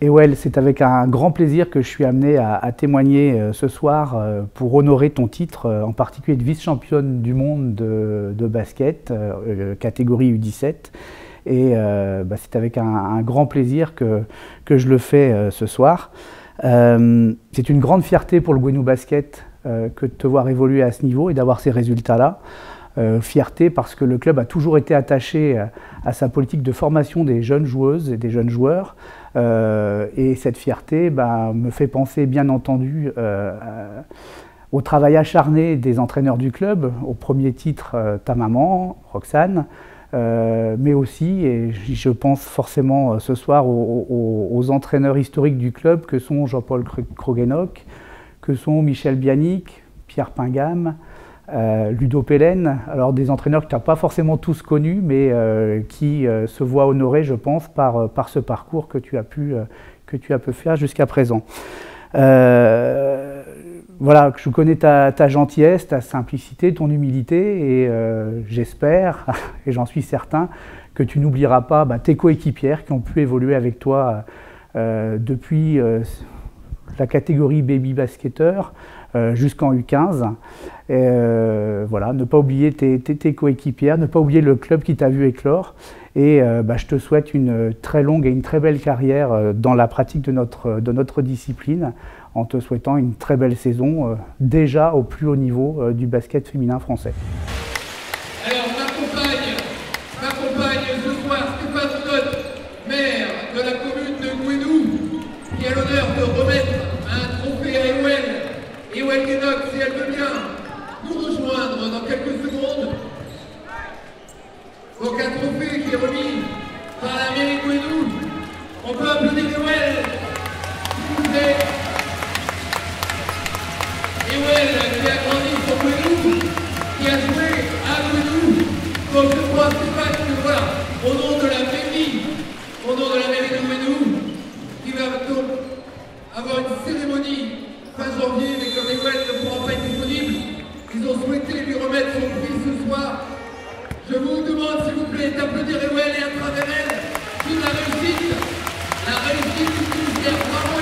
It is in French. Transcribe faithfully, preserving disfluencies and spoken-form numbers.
Et ouais, c'est avec un grand plaisir que je suis amené à, à témoigner euh, ce soir euh, pour honorer ton titre, euh, en particulier de vice-championne du monde de, de basket, euh, catégorie U dix-sept. Et euh, bah, c'est avec un, un grand plaisir que, que je le fais euh, ce soir. Euh, c'est une grande fierté pour le Gwenou Basket euh, que de te voir évoluer à ce niveau et d'avoir ces résultats-là. Euh, fierté parce que le club a toujours été attaché à, à sa politique de formation des jeunes joueuses et des jeunes joueurs. Euh, et cette fierté bah, me fait penser bien entendu euh, euh, au travail acharné des entraîneurs du club, au premier titre euh, ta maman, Roxane, euh, mais aussi, et je pense forcément ce soir, aux, aux, aux entraîneurs historiques du club que sont Jean-Paul Krogenok, que sont Michel Bianic, Pierre Pingam, Euh, Ludo Pellen, alors des entraîneurs que tu n'as pas forcément tous connus, mais euh, qui euh, se voient honorés, je pense, par, par ce parcours que tu as pu, euh, que tu as pu faire jusqu'à présent. Euh, voilà, je connais ta, ta gentillesse, ta simplicité, ton humilité, et euh, j'espère, et j'en suis certain, que tu n'oublieras pas bah, tes coéquipières qui ont pu évoluer avec toi euh, depuis euh, la catégorie baby basketteur euh, jusqu'en U quinze. Et euh, voilà, ne pas oublier tes, tes, tes coéquipières, ne pas oublier le club qui t'a vu éclore. Et euh, bah, je te souhaite une très longue et une très belle carrière euh, dans la pratique de notre, de notre discipline, en te souhaitant une très belle saison, euh, déjà au plus haut niveau euh, du basket féminin français. Alors, m'accompagne, m'accompagne ce soir Stéphane Scott, maire de la commune de Gwenou, qui a l'honneur de remettre un trophée à Ewell. Ewell Guenoc, si elle veut bien nous rejoindre dans quelques secondes. Donc un trophée qui est remis par la mairie de Gwenou. On peut applaudir Ewell, s'il vous plaît. Ewell qui a grandi sur Gwenou, qui a joué à Gwenou. Donc je crois, Stéphane, que voilà, au nom de la mairie, au nom de la mairie de Gwenou, qui va donc avoir une cérémonie fin janvier, mais comme Ewell ne pourra pas être disponible, ils ont souhaité lui remettre son prix ce soir. Je vous demande, s'il vous plaît, d'applaudir Ewell et à travers elle toute la réussite, la réussite du ministère. Bravo.